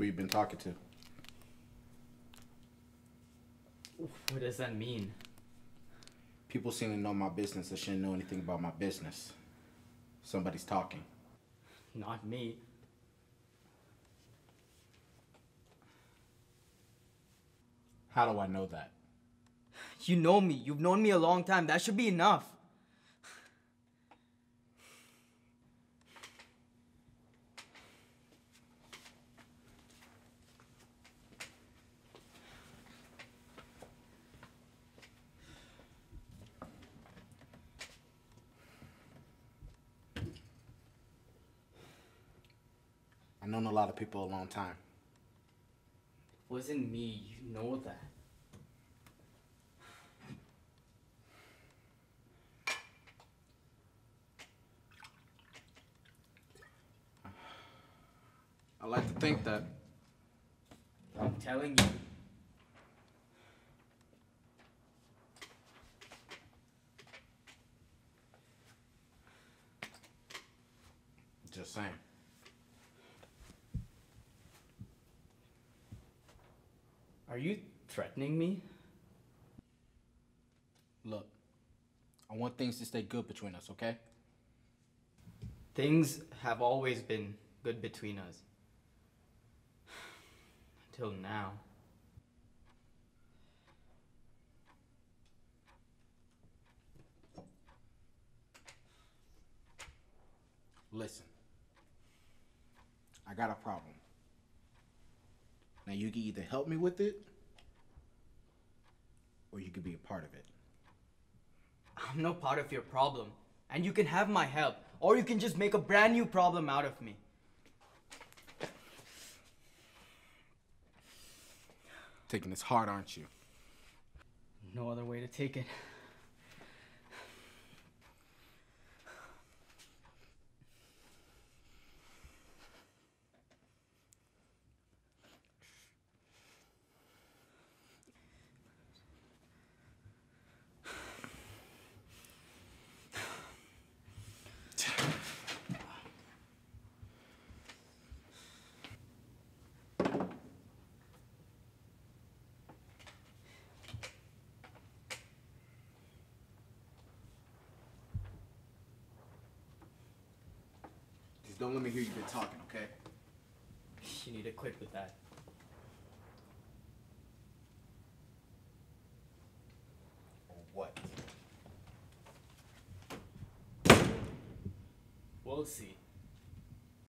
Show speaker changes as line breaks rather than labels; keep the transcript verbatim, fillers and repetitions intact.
Who you been talking to?
What does that mean?
People seem to know my business that shouldn't know anything about my business. Somebody's talking.
Not me.
How do I know that?
You know me. You've known me a long time. That should be enough.
I've known a lot of people a long time.
It wasn't me. You know that.
I like to think that.
I'm telling you.
Just saying.
Are you threatening me?
Look, I want things to stay good between us, okay?
Things have always been good between us. Until now.
Listen, I got a problem. Now you can either help me with it, or you could be a part of it.
I'm no part of your problem. And you can have my help. Or you can just make a brand new problem out of me.
Taking this hard, aren't you?
No other way to take it.
Just don't let me hear you been talking, okay?
You need to quit with that.
Or what?
We'll see.